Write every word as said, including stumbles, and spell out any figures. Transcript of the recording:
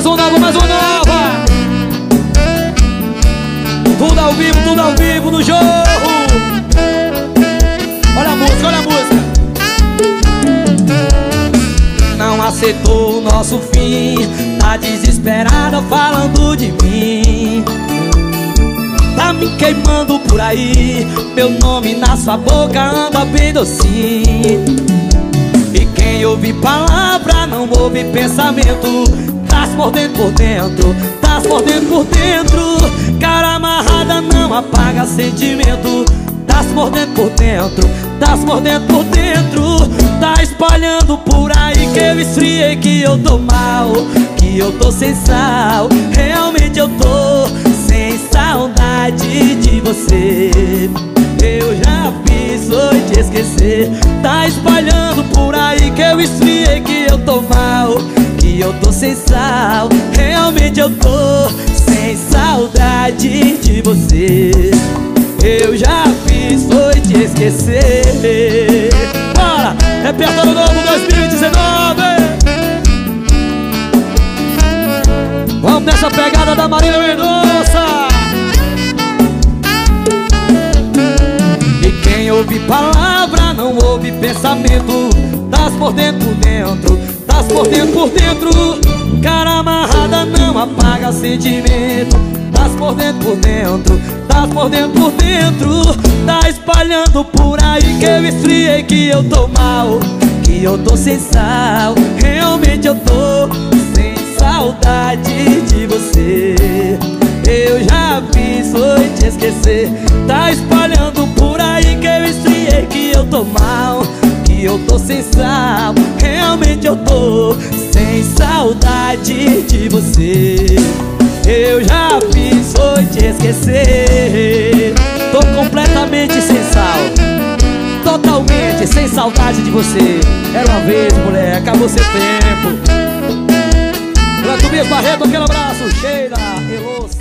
uma nova, mais uma nova. Tudo ao vivo, tudo ao vivo no jogo. Olha a música, olha a música. Não aceitou o nosso fim, tá desesperada falando de mim. Tá me queimando por aí, meu nome na sua boca anda bem docinho. E quem ouve palavra não ouve pensamento. Tá se mordendo por dentro, tá se mordendo por dentro. Cara amarrada não apaga sentimento. Tá se mordendo por dentro, tá se mordendo por dentro. Tá espalhando por aí que eu esfriei, que eu tô mal, que eu tô sem sal. Realmente eu tô sem saudade de você. Eu já fiz, foi te esquecer. Tá espalhando por aí que eu esfriei, que eu tô mal, que eu tô sem sal. Realmente eu tô sem saudade de você. Eu já fiz, foi te esquecer. Bora! Repertório novo dois mil e dezenove. Vamos nessa pegada da Marília Mendonça. E quem ouve palavra não ouve pensamento. Tá se mordendo por dentro, tá se mordendo por dentro. Cara amarrada não apaga sentimento. Tá se mordendo por dentro, tá se mordendo por dentro. Tá espalhando por aí que eu esfriei, que eu tô mal, que eu tô sem sal. Realmente eu tô sem saudade de você. Eu já fiz, foi te esquecer. Tá espalhando por aí que eu esfriei, que eu tô mal, que eu tô sem sal. Realmente eu tô sem saudade de você. Eu já fiz, foi te esquecer. Tô completamente sem sal, totalmente sem saudade de você. Era uma vez, mulher, acabou seu tempo. Pra Tobias Barreto, aquele abraço. Sheila, Elô.